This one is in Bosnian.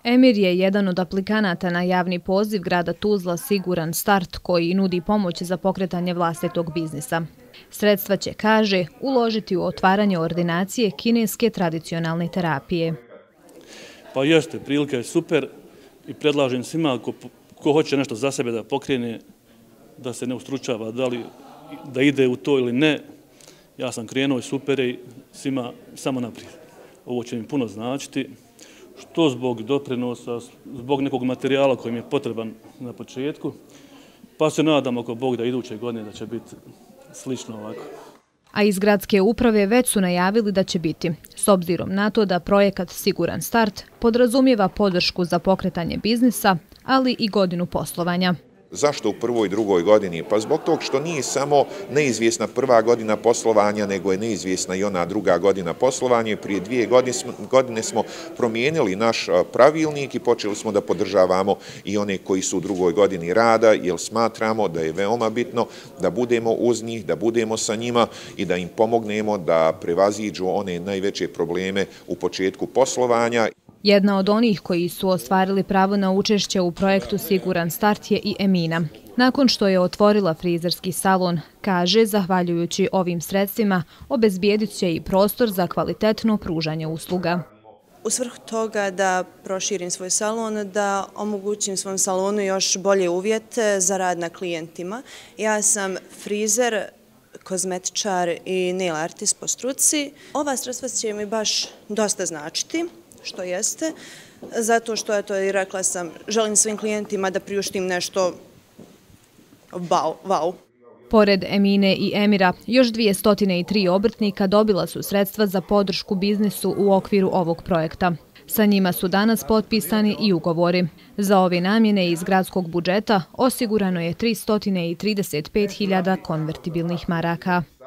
Emir je jedan od aplikanata na javni poziv grada Tuzla Siguran start koji nudi pomoć za pokretanje vlastitog biznisa. Sredstva će, kaže, uložiti u otvaranje ordinacije kineske tradicionalne terapije. Pa jeste, prilika je super i predlažem svima ko hoće nešto za sebe da pokrene, da se ne ustručava da ide u to ili ne. Ja sam krenuo i super i svima samo naprijed. Ovo će mi puno značiti, što zbog doprinosa, zbog nekog materijala koji mi je potreban na početku, pa se nadam ako Bog da iduće godine da će biti slično ovako. A iz gradske uprave već su najavili da će biti, s obzirom na to da projekat Siguran start podrazumijeva podršku za pokretanje biznisa, ali i godinu poslovanja. Zašto u prvoj i drugoj godini? Pa zbog tog što nije samo neizvjesna prva godina poslovanja, nego je neizvjesna i ona druga godina poslovanja. Prije 2 godine smo promijenili naš pravilnik i počeli smo da podržavamo i one koji su u drugoj godini rada, jer smatramo da je veoma bitno da budemo uz njih, da budemo sa njima i da im pomognemo da prevaziđu one najveće probleme u početku poslovanja. Jedna od onih koji su ostvarili pravo na učešće u projektu Siguran start je i Emina. Nakon što je otvorila frizerski salon, kaže, zahvaljujući ovim sredstvima, obezbijedit će i prostor za kvalitetno pružanje usluga. U svrhu toga da proširim svoj salon, da omogućim svom salonu još bolje uvjete za rad na klijentima. Ja sam frizer, kozmetičar i nail artist po struci. Ova sredstva će mi baš dosta značiti, što jeste, zato što, eto, i rekla sam, želim svim klijentima da priuštim nešto wow. Pored Emine i Emira, još 203 obrtnika dobila su sredstva za podršku biznisu u okviru ovog projekta. Sa njima su danas potpisani i ugovori. Za ove namjene iz gradskog budžeta osigurano je 335.000 konvertibilnih maraka.